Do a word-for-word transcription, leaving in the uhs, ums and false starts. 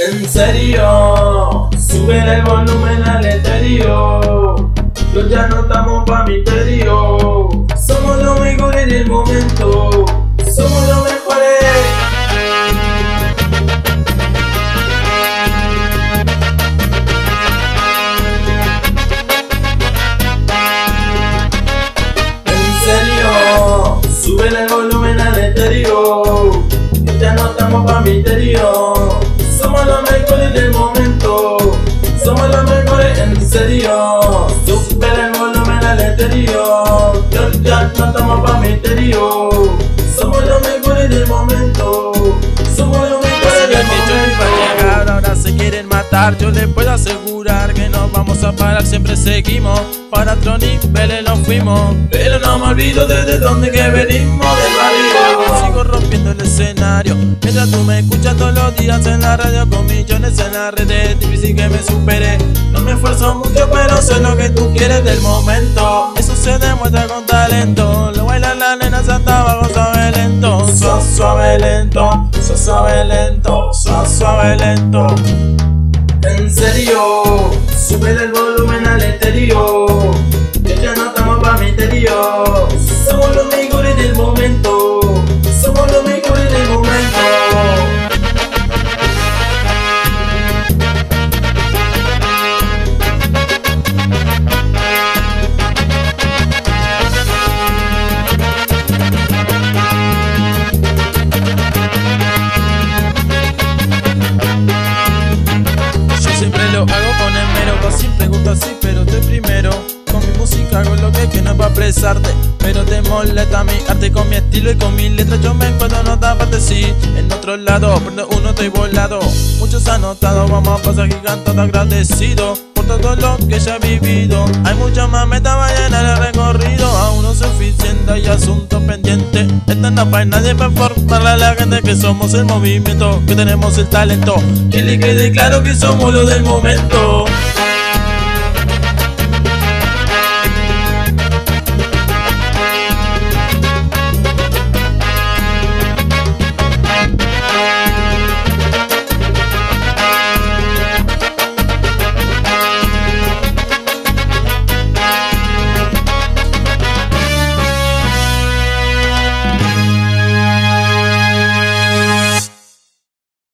En serio, sube el volumen al estéreo. Yo ya no estamos pa' misterio. Somos los mejores del momento. Somos los mejores. En serio, sube el volumen al estéreo. Yo ya no estamos pa' misterio. Somos los mejores del momento. Somos los mejores en serio. Sube el volumen al estéreo. Yo ya no estamos pa' misterio. Somos los mejores del momento. Somos los mejores del momento. Ahora se quieren matar, yo les puedo asegurar que no vamos a parar, siempre seguimos. Para otro nivel nos fuimos, pero no me olvido desde donde que venimos, del barrio. Sigo rompiendo el escenario, mientras tú me escuchas todos los días en la radio con millones en la red. Es difícil que me supere, no me esfuerzo mucho, pero sé lo que tú quieres del momento. Eso se demuestra con talento, lo bailan las nenas hasta abajo suave lento. Suave, suave lento, suave, suave lento, suave, suave lento. En serio, sube el volumen al estéreo. Que ya no estamos pa' misterio. Somos los mejores del momento. Somos los mejores del momento. Lo hago con esmero, vos siempre gusto así, pero estoy primero. Con mi música hago lo que, que no es para expresarte, pero te molesta mi arte. Con mi estilo y con mis letras yo me encuentro en otra parte, sí. En otro lado, pero uno estoy volado. Muchos han notado, vamos a pasar gigante agradecido por todo lo que ya he vivido. Hay muchas más metas, vayan al recorrido. Aún no es suficiente, hay asuntos pendientes. Esta no es para nadie, para informarle a la gente que somos el movimiento, que tenemos el talento. Que le quede claro que somos los del momento.